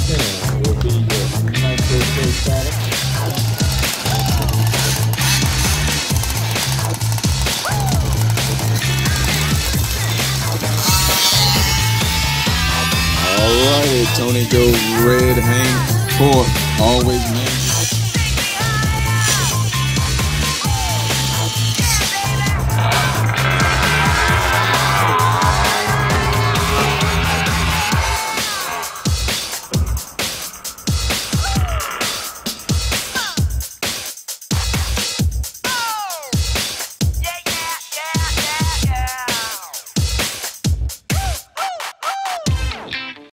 10 will be your microstatic. Alrighty, Tony goes red, Hank fourth. Always man.